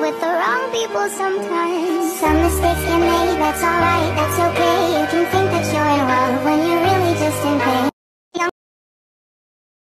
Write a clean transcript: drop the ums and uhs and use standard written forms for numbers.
with the wrong people sometimes. Some mistakes get made, that's alright, that's okay.